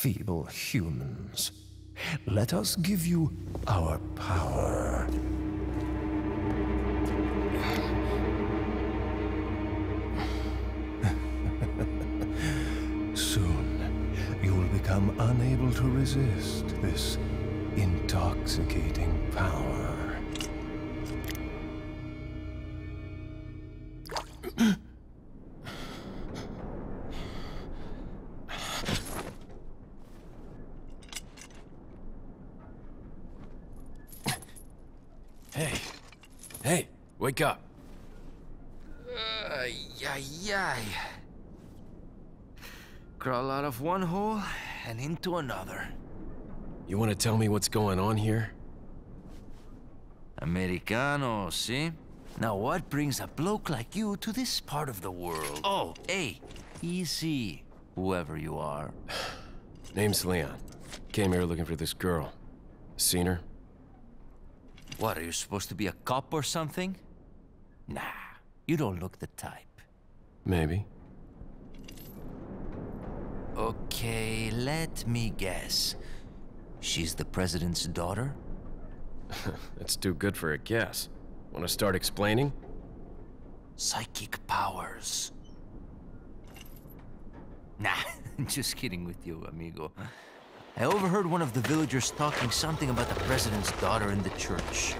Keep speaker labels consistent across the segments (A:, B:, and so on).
A: feeble humans. Let us give you our power. Soon, you will become unable to resist this intoxicating power.
B: Hey, wake up.
C: Crawl out of one hole and into another.
B: You want to tell me what's going on here?
C: Americano, see? Now what brings a bloke like you to this part of the world? Oh, hey, easy, whoever you are.
B: Name's Leon. Came here looking for this girl. Seen her?
C: What, are you supposed to be a cop or something? Nah, you don't look the type.
B: Maybe.
C: Okay, let me guess. She's the president's daughter?
B: That's too good for a guess. Want to start explaining?
C: Psychic powers. Nah, just kidding with you, amigo. I overheard one of the villagers talking something about the president's daughter in the church.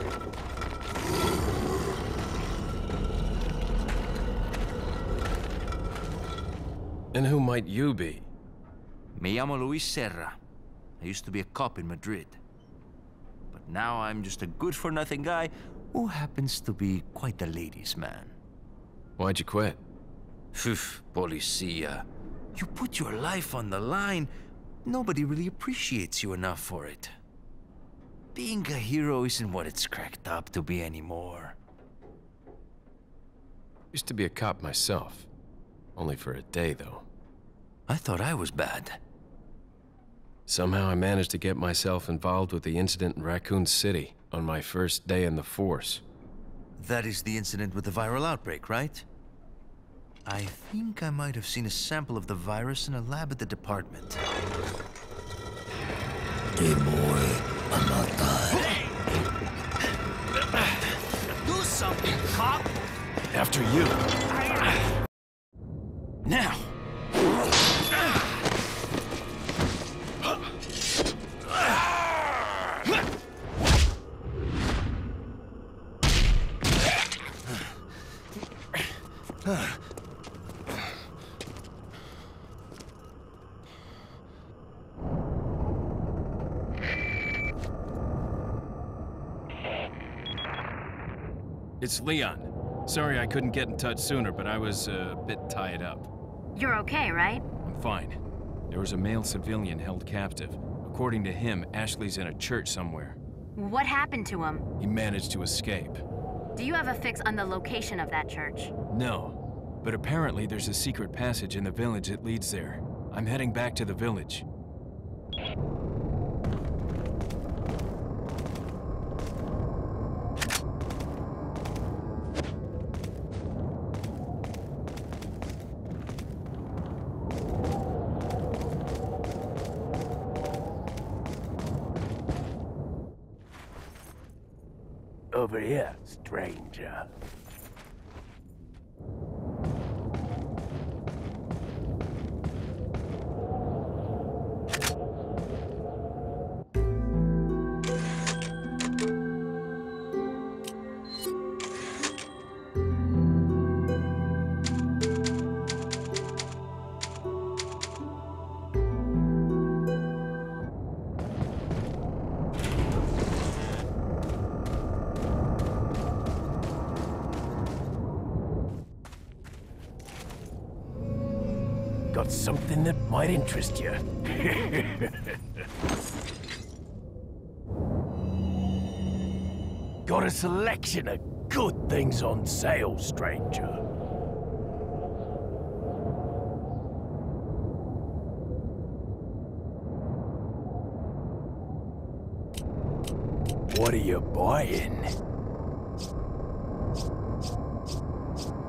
B: And who might you be?
C: Me llamo Luis Sera. I used to be a cop in Madrid. But now I'm just a good-for-nothing guy who happens to be quite a ladies' man.
B: Why'd you quit?
C: Phew, policia. You put your life on the line. Nobody really appreciates you enough for it. Being a hero isn't what it's cracked up to be anymore.
B: Used to be a cop myself. Only for a day, though.
C: I thought I was bad.
B: Somehow I managed to get myself involved with the incident in Raccoon City on my first day in the force.
C: That is the incident with the viral outbreak, right? I think I might have seen a sample of the virus in a lab at the department.
D: Hey boy, I'm not dying.
C: Do something, cop!
B: After you.
C: Now!
B: It's Leon. Sorry I couldn't get in touch sooner, but I was a bit tied up.
E: You're okay, right?
B: I'm fine. There was a male civilian held captive. According to him, Ashley's in a church somewhere.
E: What happened to him?
B: He managed to escape.
E: Do you have a fix on the location of that church?
B: No, but apparently there's a secret passage in the village that leads there. I'm heading back to the village.
D: Over here, stranger. Got something that might interest you. Got a selection of good things on sale, stranger. What are you buying?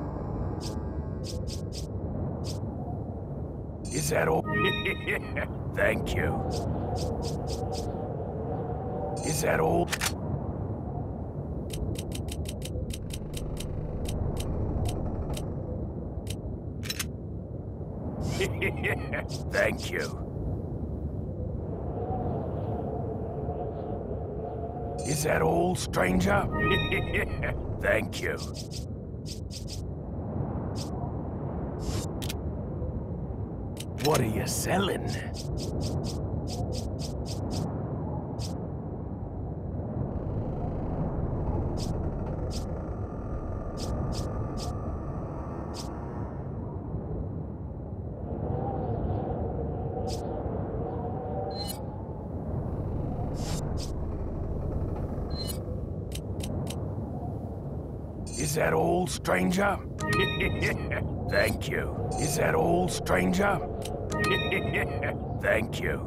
D: Is that all? Thank you. Is that all? Thank you. Is that all, stranger? Thank you. What are you selling? Is that all, stranger? Thank you. Is that all, stranger? Thank you.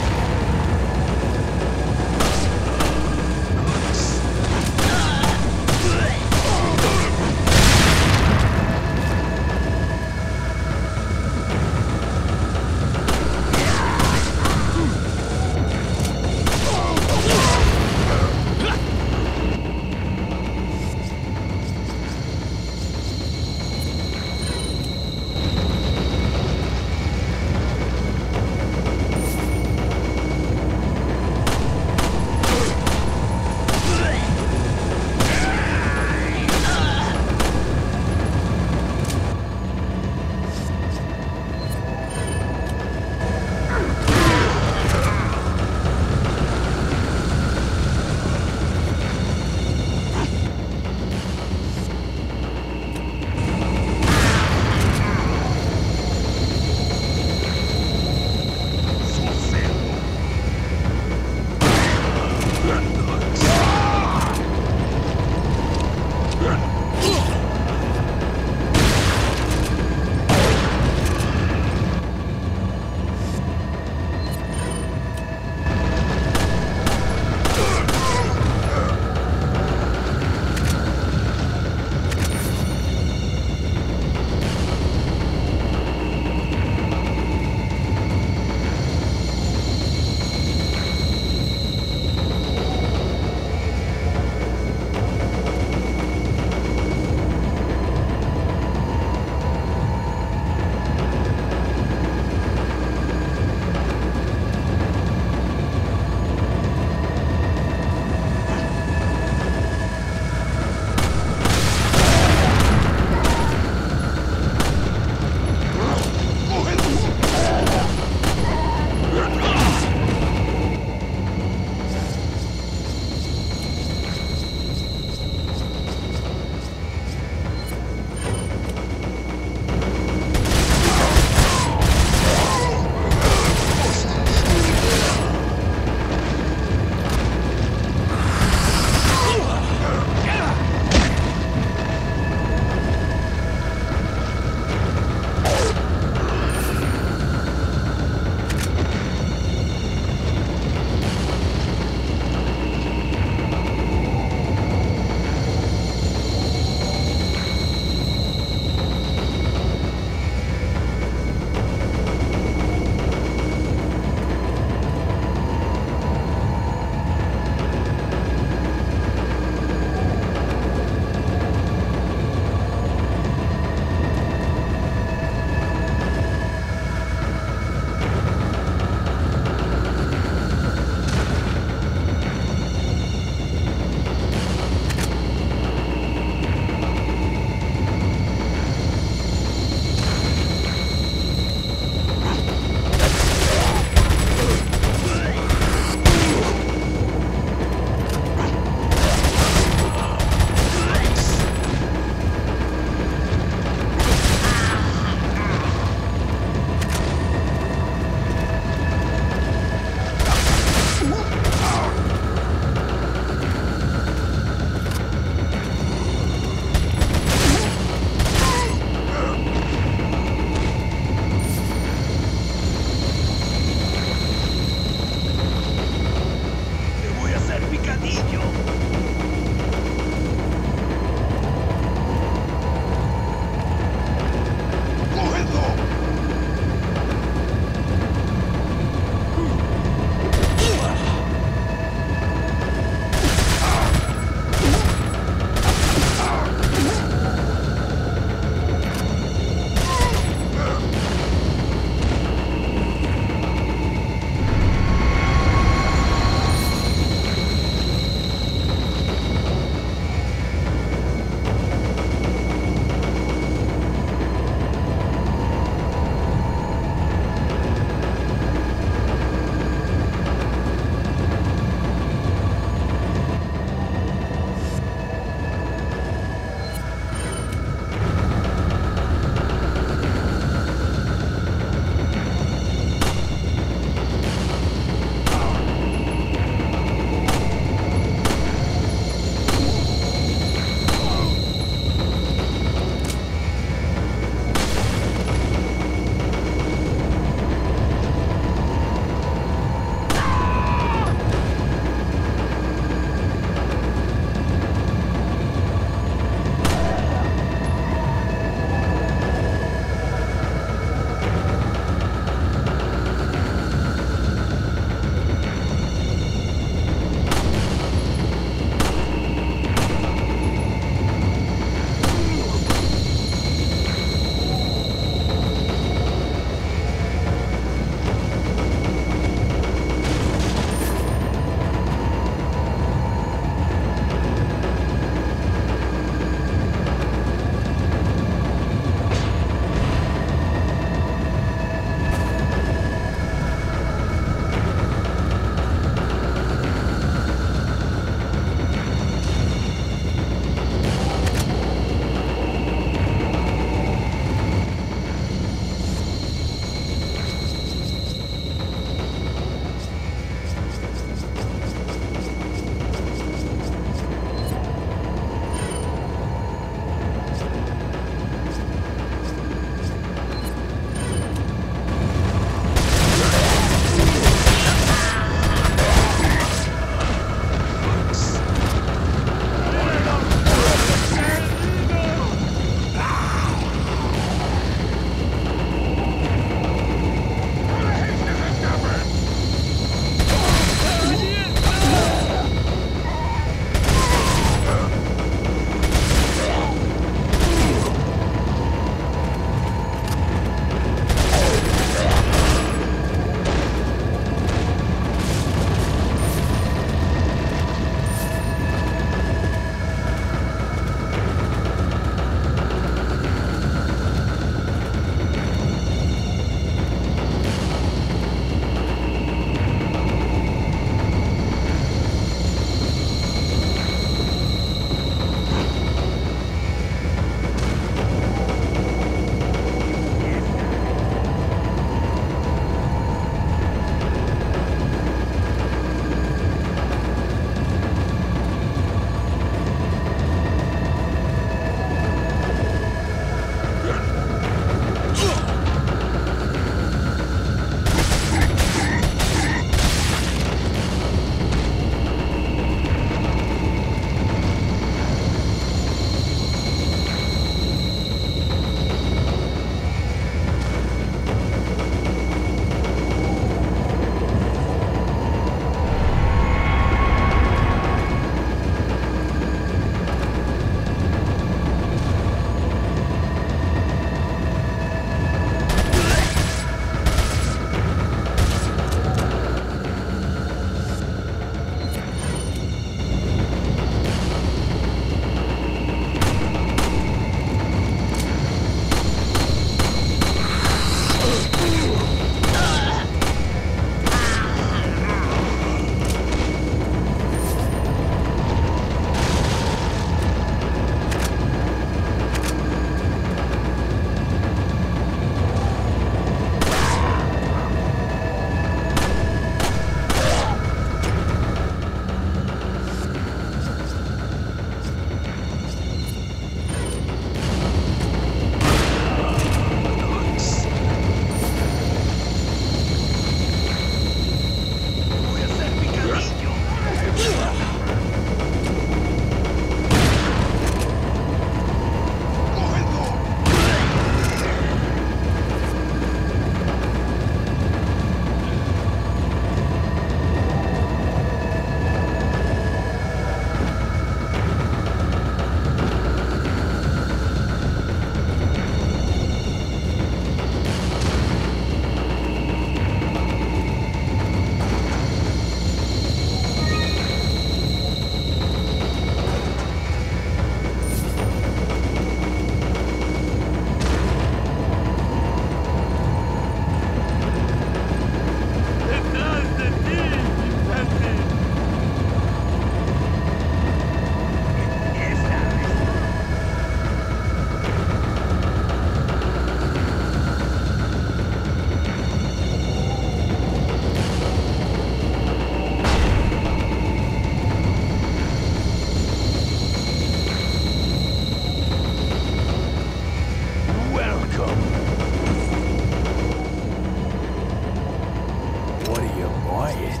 D: You're quiet.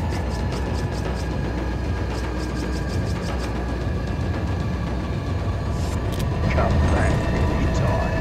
D: Come back anytime.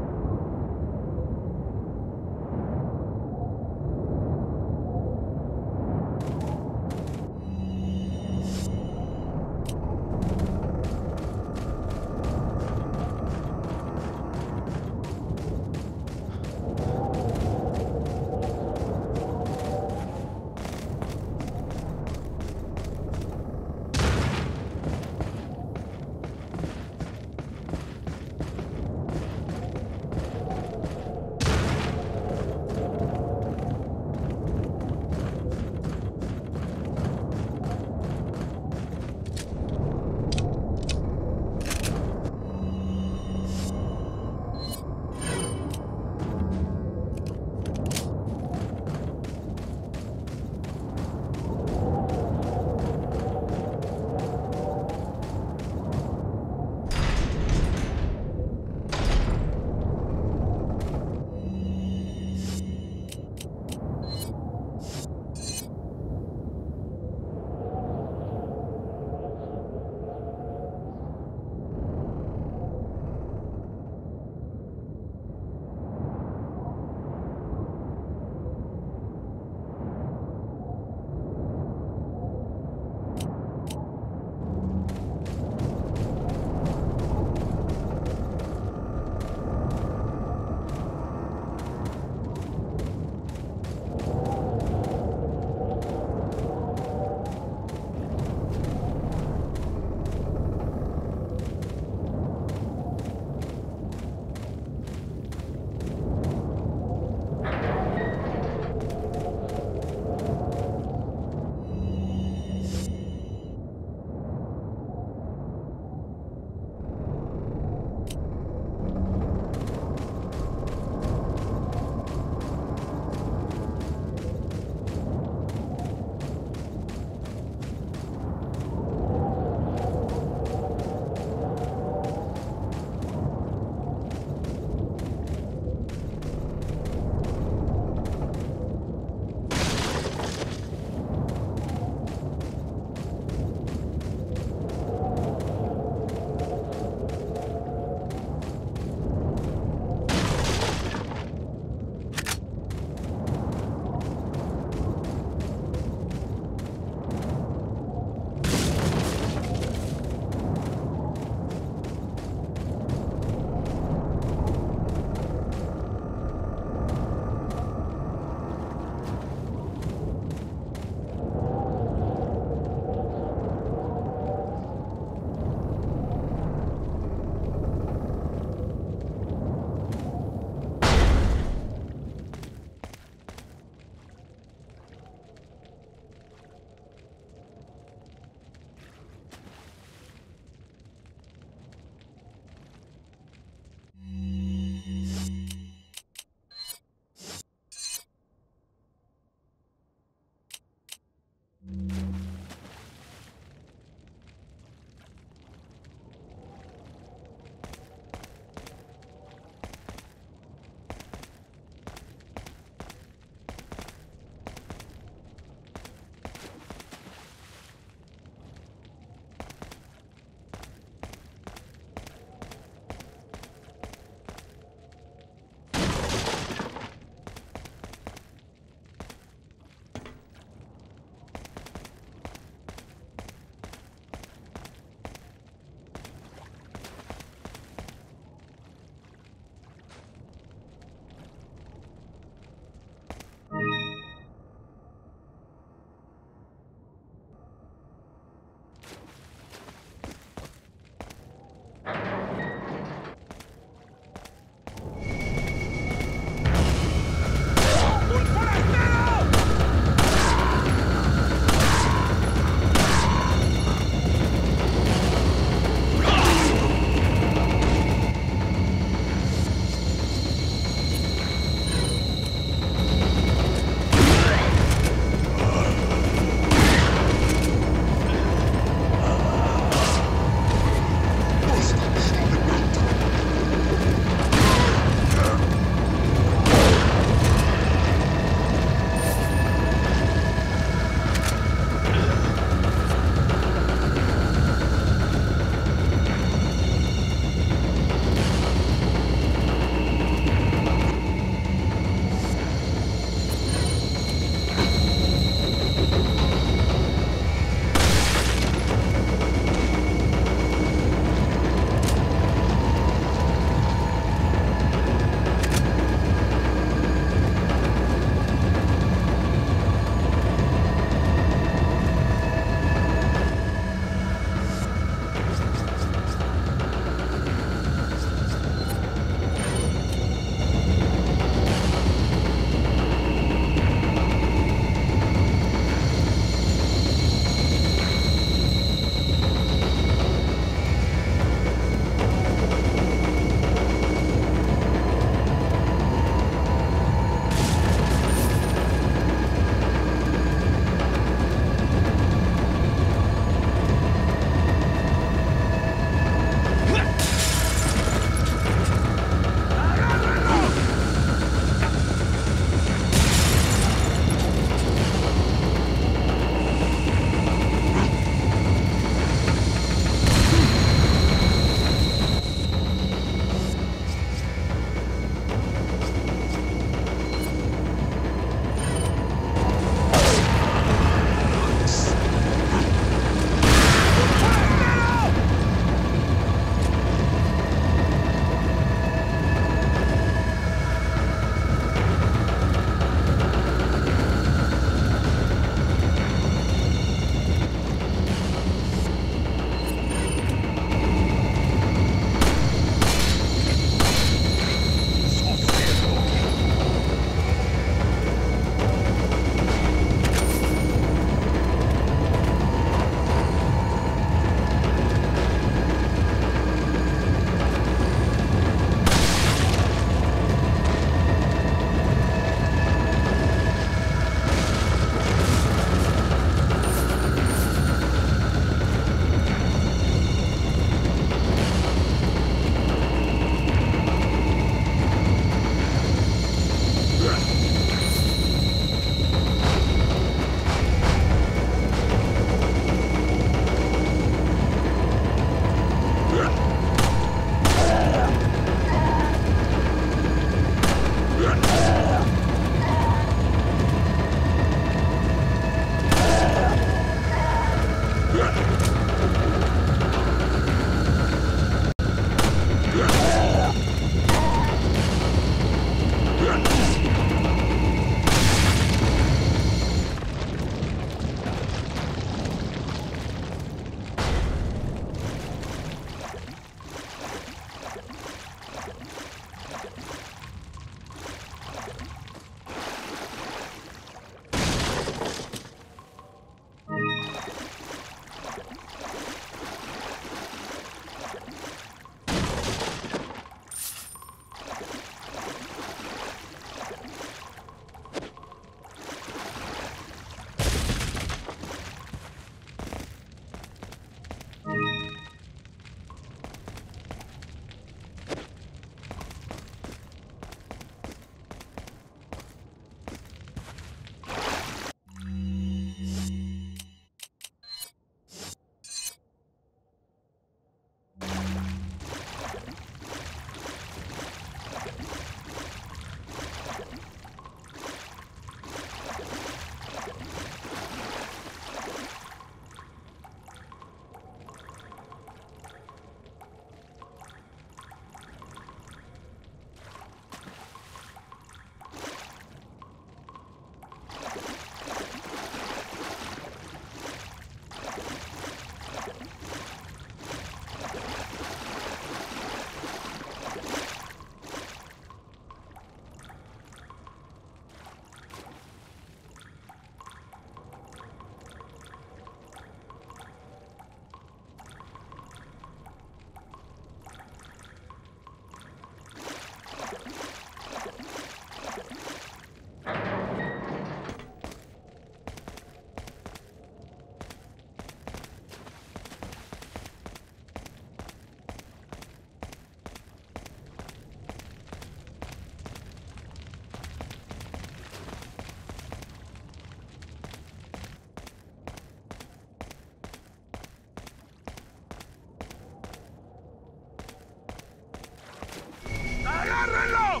D: ¡Agárrenlo!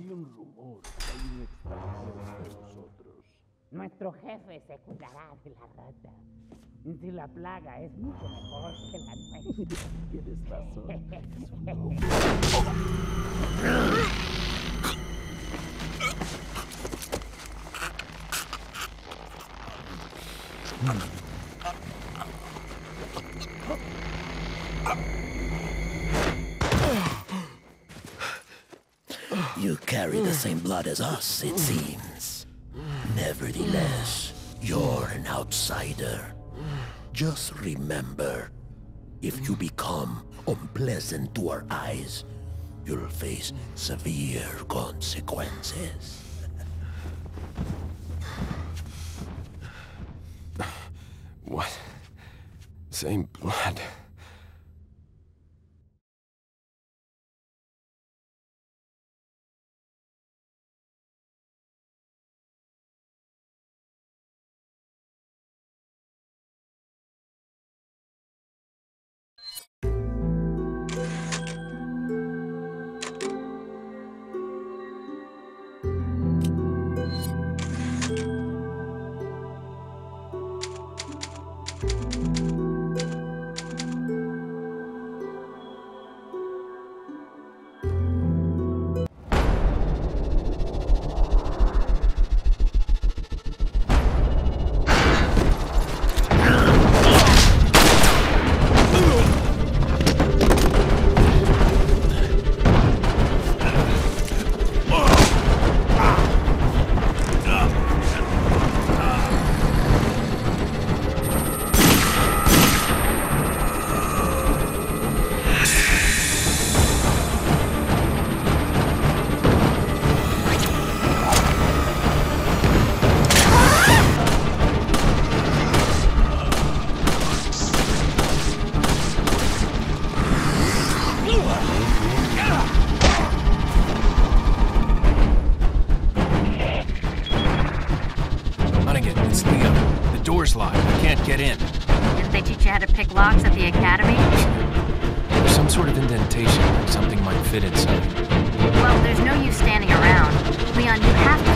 D: Hay un rumor que hay un extranjero entre nosotros.
F: Nuestro jefe se cuidará de la rata. Si la plaga es mucho mejor que la nuestra.
D: Tienes razón.
A: You carry the same blood as us, it seems. Nevertheless, you're an outsider. Just remember, if you become unpleasant to our eyes, you'll face severe consequences.
B: What? Same blood.
C: Locked. I can't get in.
E: Didn't they teach you how to pick locks at the academy?
B: There's some sort of indentation, like something might fit inside.
E: Well, there's no use standing around. Leon, you have to